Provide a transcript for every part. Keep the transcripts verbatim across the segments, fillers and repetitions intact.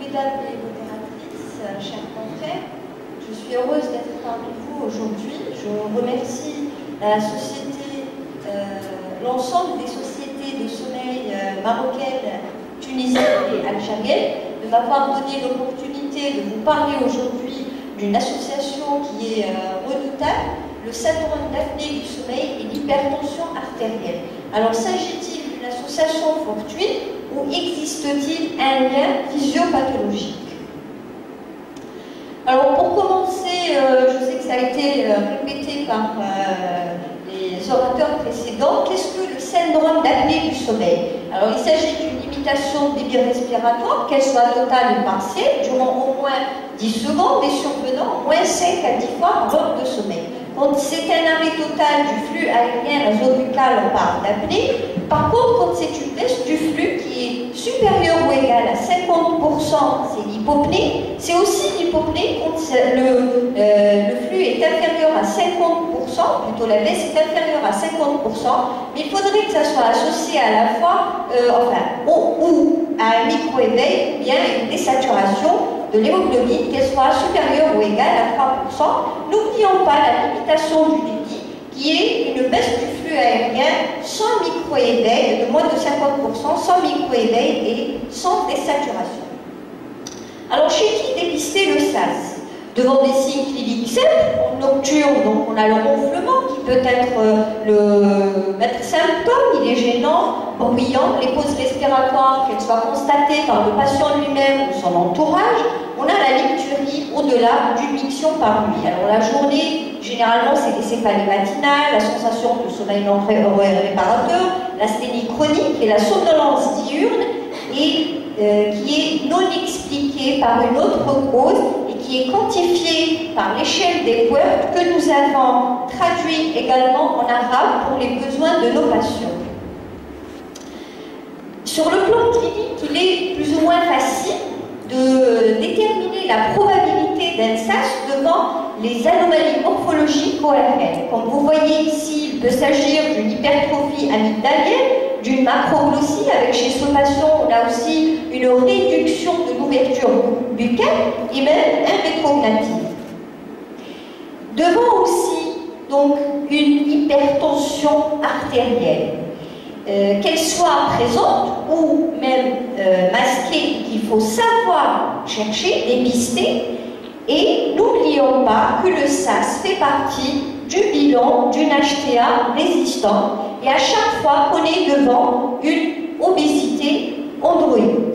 Mesdames les modératrices, chers confrères, je suis heureuse d'être parmi vous aujourd'hui. Je remercie la société, euh, l'ensemble des sociétés de sommeil euh, marocaines, tunisiennes et algériennes de m'avoir donné l'opportunité de vous parler aujourd'hui d'une association qui est euh, redoutable, le syndrome d'apnée du sommeil et l'hypertension artérielle. Alors, s'agit-il d'une association fortuite ou existe-t-il un lien physiopathologique? Alors, pour commencer, euh, je sais que ça a été euh, répété par euh, les orateurs précédents, qu'est-ce que le syndrome d'apnée du sommeil? Alors, il s'agit d'une limitation des débit respiratoire, qu'elle soit totale ou partielle, durant au moins dix secondes et survenant au moins cinq à dix fois par heure de sommeil. Quand c'est un arrêt total du flux aérien résobucal, on parle d'apnée. Par contre, quand c'est une baisse du flux qui est supérieure ou égale à cinquante pour cent, c'est l'hypopnée. C'est aussi l'hypopnée quand le, euh, le flux est inférieur à cinquante pour cent, plutôt la baisse est inférieure à cinquante pour cent, mais il faudrait que ça soit associé à la fois, euh, enfin, au, ou à un micro-éveil, ou bien à une désaturation de l'hémoglobine, qu'elle soit supérieure ou égale à trois pour cent. N'oublions pas la limitation du débit, qui est une baisse du flux aérien sans micro-éveil, de moins de cinquante pour cent, sans micro-éveil et sans désaturation. Alors, chez qui dépister le S A S? Devant des signes cliniques simples, en nocturne, donc on a le ronflement qui peut être euh, le maître symptôme, il est gênant, bruyant, les pauses respiratoires, qu'elles soient constatées par le patient lui-même ou son entourage. On a la licturie au-delà d'une miction par nuit. Alors la journée, généralement, c'est des céphalées matinales, la sensation de sommeil non réparateur, l'asthénie chronique et la somnolence diurne, et euh, qui est non expliquée par une autre cause et qui est quantifiée par l'échelle des Wörth que nous avons traduit également en arabe pour les besoins de nos patients. Sur le plan clinique, il est plus ou moins facile de déterminer la probabilité d'un S A S devant les anomalies morphologiques O R L. Comme vous voyez ici, il peut s'agir d'une hypertrophie amygdalienne, d'une macroglossie, avec chez ce patient, on a aussi une réduction de l'ouverture buccale et même un rétrognathie. Devant aussi, donc, une hypertension artérielle, euh, qu'elle soit présente ou même euh, masquée, qu'il faut savoir chercher, dépister. Et n'oublions pas que le S A S fait partie du bilan d'une H T A résistante et à chaque fois qu'on est devant une obésité androïde.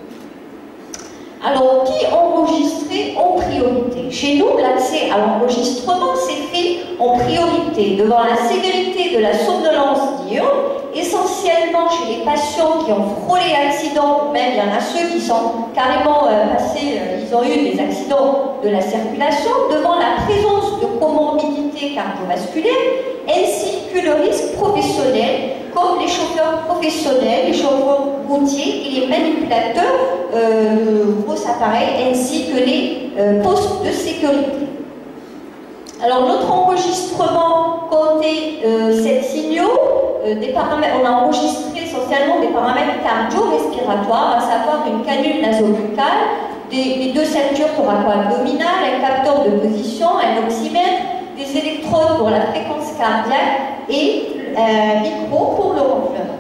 Alors, qui enregistrer en priorité? Chez nous, l'accès à l'enregistrement s'est fait en priorité devant la sévérité de la somnolence diurne, essentiellement chez les patients qui ont frôlé accident, ou même il y en a ceux qui sont carrément euh, passés, euh, ils ont eu des accidents de la circulation, devant la présence de comorbidités cardiovasculaires, ainsi que le risque professionnel, comme les chauffeurs professionnels, les chauffeurs routiers et les manipulateurs euh, de gros appareils, ainsi que les euh, postes de sécurité. Alors, notre enregistrement comptait euh, sept signaux, euh, des paramètres, on a enregistré essentiellement des paramètres cardio-respiratoires, à savoir une canule nasobuccale, des, les deux ceintures thoraco-abdominales, un capteur de position, un oxymètre, des électrodes pour la fréquence cardiaque et un micro pour le ronflement.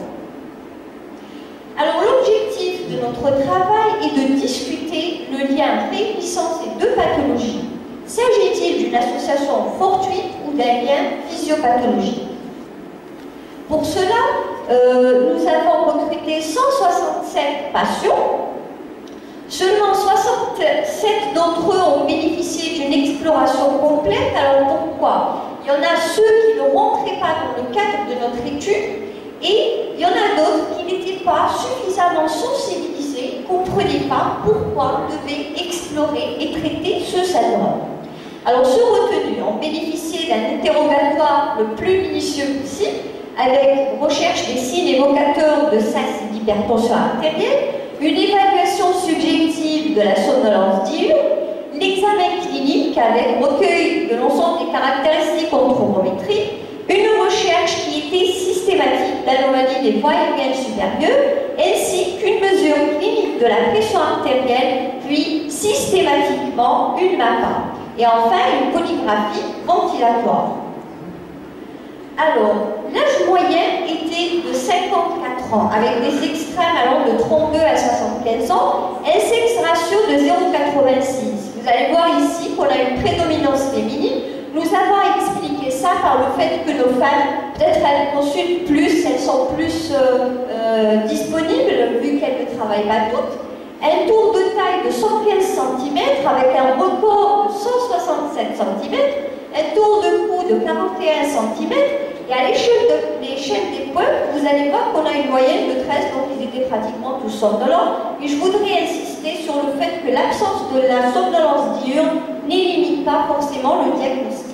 Alors, l'objectif de notre travail est de discuter le lien réunissant ces deux pathologies. S'agit-il d'une association fortuite ou d'un lien physiopathologique? Pour cela, euh, nous avons recruté cent soixante-sept patients. Seulement soixante-sept d'entre eux ont bénéficié d'une exploration complète. Alors pourquoi? Il y en a ceux qui ne rentraient pas dans le cadre de notre étude et il y en a d'autres qui n'étaient pas suffisamment sensibilisés, ne comprenaient pas pourquoi on devait explorer et traiter ce syndrome. Alors, ceux retenus ont bénéficié d'un interrogatoire le plus minutieux possible, avec recherche des signes évocateurs de S A S et d'hypertension artérielle, une évaluation subjective de la somnolence diurne, l'examen clinique avec recueil de l'ensemble des caractéristiques en trombométrie, une recherche qui était systématique d'anomalie des voies aériennes supérieures, ainsi qu'une mesure clinique de la pression artérielle puis systématiquement une MAPA. Et enfin, une polygraphie ventilatoire. Alors, l'âge moyen était de cinquante-quatre ans, avec des extrêmes allant de trente-deux à soixante-quinze ans, L C X ratio de zéro virgule quatre-vingt-six. Vous allez voir ici qu'on a une prédominance féminine. Nous avons expliqué ça par le fait que nos femmes, peut-être elles consultent plus, elles sont plus euh, euh, disponibles, vu qu'elles ne travaillent pas toutes. Un tour de taille de cent quinze centimètres avec un record de cent soixante-sept centimètres, un tour de cou de quarante et un centimètres, et à l'échelle de, des pointes, vous allez voir qu'on a une moyenne de treize, donc ils étaient pratiquement tous somnolents. Et je voudrais insister sur le fait que l'absence de la somnolence diurne n'élimine pas forcément le diagnostic.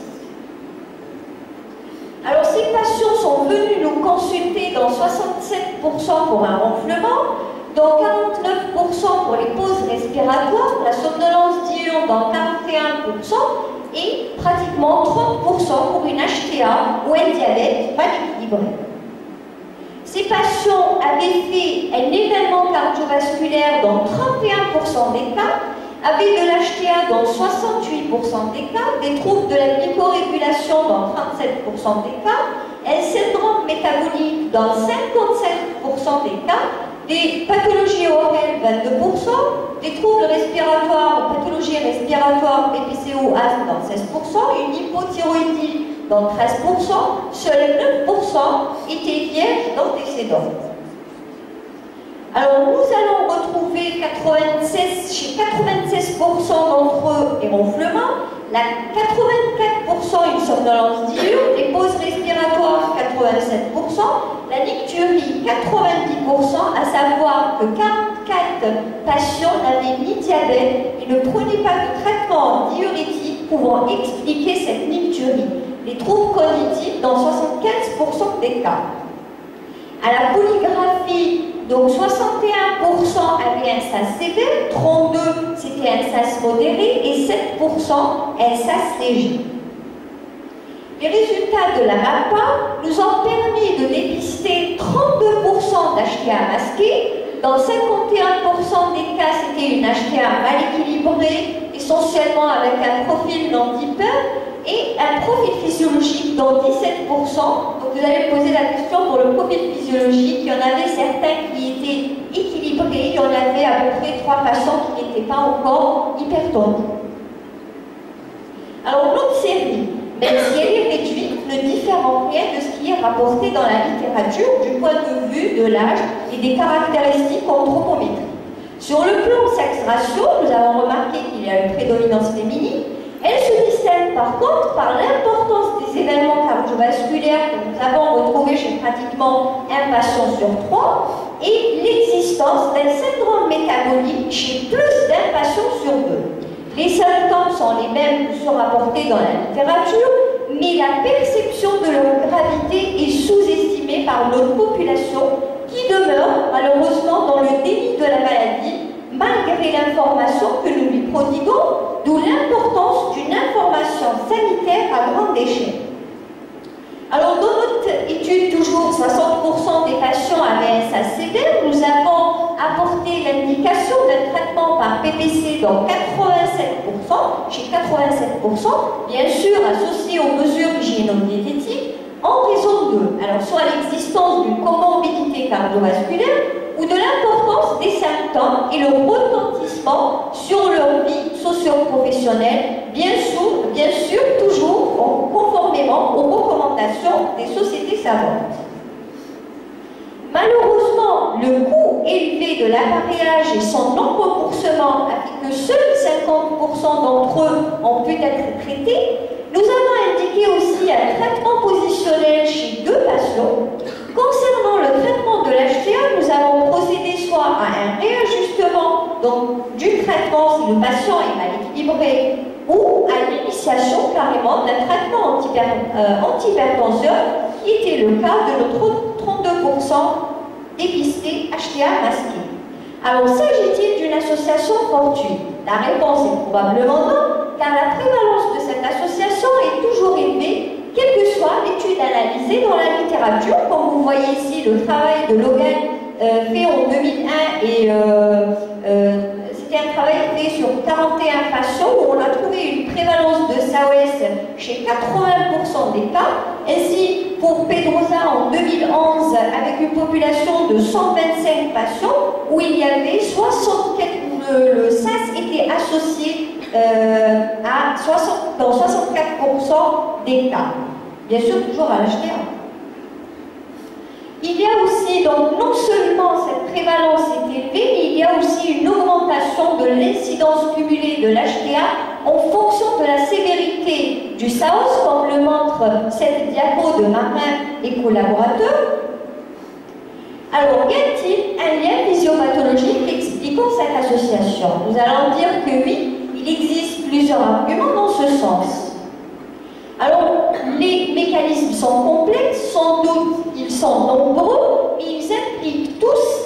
Alors ces patients sont venus nous consulter dans soixante-sept pour cent pour un ronflement, dans quarante-neuf pour cent pour les pauses respiratoires, la somnolence diurne dans quarante et un pour cent et pratiquement trente pour cent pour une H T A ou un diabète mal équilibré. Ces patients avaient fait un événement cardiovasculaire dans trente et un pour cent des cas, avaient de l'H T A dans soixante-huit pour cent des cas, des troubles de la glycorégulation dans trente-sept pour cent des cas, un syndrome métabolique dans cinquante-sept pour cent des cas, des pathologies O R L vingt-deux pour cent, des troubles respiratoires ou pathologies respiratoires P P C O asthme dans seize pour cent, une hypothyroïdie dans treize pour cent, seuls neuf pour cent étaient vierges d'antécédents. Alors nous allons retrouver quatre-vingt-seize, chez quatre-vingt-seize pour cent d'entre eux des ronflements, la quatre-vingt-quatre pour cent une somnolence diurne, des pauses respiratoires quatre-vingt-sept pour cent, la nicturie quatre-vingt-dix pour cent, à savoir que quarante-quatre patients n'avaient ni diabète et ne prenaient pas de traitement diurétique pouvant expliquer cette nicturie. Les troubles cognitifs dans soixante-quinze pour cent des cas. À la polygraphie, donc soixante et un pour cent avaient un S A S sévère, trente-deux c'était un S A S modéré et sept pour cent un S A S léger. Les résultats de la MAPA nous ont permis de dépister trente-deux pour cent d'H T A masqué. Dans cinquante et un pour cent des cas, c'était une H T A mal équilibrée, essentiellement avec un profil non-dipeur et un profil physiologique dans dix-sept pour cent. Donc vous allez poser la question pour le profil physiologique. Il y en avait certains qui étaient équilibrés, il y en avait à peu près trois patients qui n'étaient pas encore hypertoniques. Alors l'autre série, même si elle est réduite, ne diffère en rien de ce qui est rapporté dans la littérature du point de vue de l'âge et des caractéristiques anthropométriques. Sur le plan sexe ratio, nous avons remarqué qu'il y a une prédominance féminine. Elle se distingue par contre par l'importance des événements cardiovasculaires que nous avons retrouvés chez pratiquement un patient sur trois et l'existence d'un syndrome métabolique chez plus d'un patient sur deux. Les symptômes sont les mêmes que sont rapportés dans la littérature, mais la perception de leur gravité est sous-estimée par notre population qui demeure malheureusement dans le déni de la maladie malgré l'information que nous lui prodiguons, d'où l'importance d'une information sanitaire à grande échelle. Alors dans notre étude, toujours soixante pour cent des patients avaient un S A S sévère, nous avons apporté l'indication d'un traitement par P P C dans quatre-vingt-sept pour cent, chez quatre-vingt-sept pour cent, bien sûr associé aux mesures hygiéno-diététiques, en raison de, alors soit l'existence d'une comorbidité cardiovasculaire ou de l'importance des symptômes et le retentissement sur leur vie socio-professionnelle, bien sûr, bien sûr toujours conformément aux recommandations des sociétés savantes. Malheureusement, le coût élevé de l'appareillage et son non-remboursement a fait que seuls cinquante pour cent d'entre eux ont pu être traités. Nous avons indiqué aussi un traitement positionnel chez deux patients. Concernant le traitement de l'H T A, nous avons procédé soit à un réajustement donc, du traitement si le patient est mal équilibré ou à l'initiation carrément d'un traitement antihypertenseur qui était le cas de notre trente-deux pour cent dépisté H T A masqué. Alors s'agit-il d'une association fortuite? La réponse est probablement non, car la prévalence de cette association est toujours élevée, quelle que soit l'étude analysée dans la littérature. Comme vous voyez ici, le travail de Logan euh, fait en deux mille un et euh, euh, c'était C'était un travail fait sur quarante et un patients où on a trouvé une prévalence de S A O S chez quatre-vingts pour cent des cas. Ainsi, pour Pedrosa en deux mille onze, avec une population de cent vingt-cinq patients, où il y avait soixante-quatre, le, le S A S était associé euh, à soixante, dans soixante-quatre pour cent des cas. Bien sûr, toujours à l'H T A. Il y a aussi, donc, non seulement cette prévalence est élevée, mais il y a aussi une augmentation de l'incidence cumulée de l'H T A en fonction de la sévérité du S A O S, comme le montre cette diapo de Marin et collaborateurs. Alors, y a-t-il un lien physiopathologique expliquant cette association? Nous allons dire que oui, il existe plusieurs arguments dans ce sens. Alors, les mécanismes sont complexes, sans doute ils sont nombreux, mais ils impliquent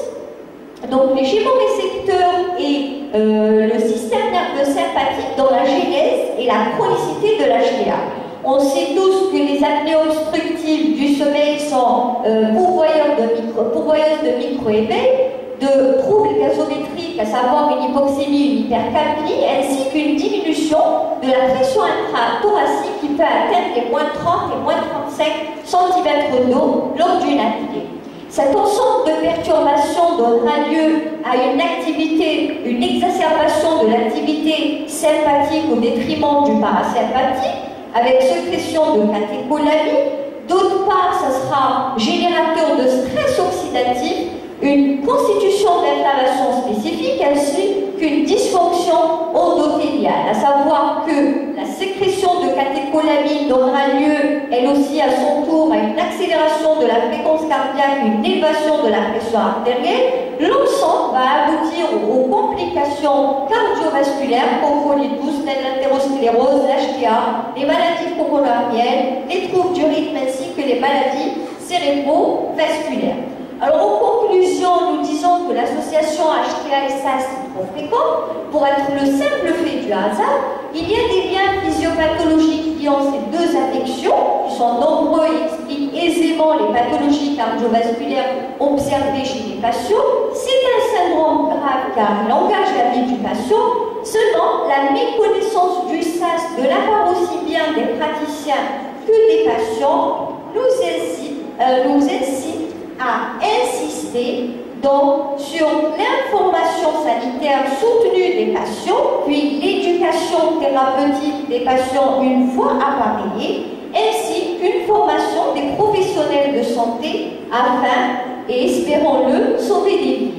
tous donc les chémorécepteurs et euh, le système nerveux sympathique dans la genèse et la chronicité de l'H T A. On sait tous que les apnées obstructives du sommeil sont euh, pourvoyeuses de micro, pourvoyeuses de micro-éveil, de troubles gazométriques, à savoir une hypoxémie, une hypercapnie, ainsi qu'une diminution de la pression intra-thoracique qui peut atteindre les moins trente et moins trente-cinq centimètres d'eau lors d'une apnée. Cet ensemble de perturbations donnera lieu à une activité, une exacerbation de l'activité sympathique au détriment du parasympathique, avec sécrétion de catécholamine. D'autre part, ce sera générateur de stress oxydatif, une constitution d'inflammation spécifique ainsi qu'une dysfonction endothéliale, à savoir que la sécrétion de catécholamine donnera lieu, elle aussi à son tour, à une accélération de la fréquence cardiaque, une élévation de la pression artérielle. L'ensemble va aboutir aux complications cardiovasculaires, congolitus, l'athérosclérose, l'H T A, les maladies coronariennes, les troubles du rythme ainsi que les maladies cérébrovasculaires. Alors, en conclusion, nous disons que l'association H T A et S A S est trop fréquente. Pour être le simple fait du hasard, il y a des liens physiopathologiques qui ont ces deux affections, qui sont nombreux et expliquent aisément les pathologies cardiovasculaires observées chez les patients. C'est un syndrome grave car il engage la vie du patient. Seulement, la méconnaissance du S A S de la part aussi bien des praticiens que des patients nous incite, euh, nous incite à insister donc sur l'information sanitaire soutenue des patients, puis l'éducation thérapeutique des patients une fois appareillés, ainsi qu'une formation des professionnels de santé afin, et espérons-le, sauver des vies.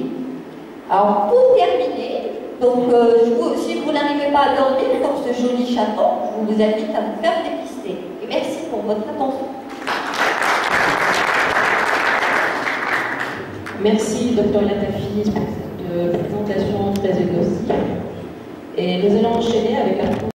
Alors pour terminer, donc euh, je vous, si vous n'arrivez pas à dormir comme ce joli chaton, je vous invite à vous faire dépister. Et merci pour votre attention. Merci, docteur Latafis, pour cette présentation très exhaustive. Et nous allons enchaîner avec un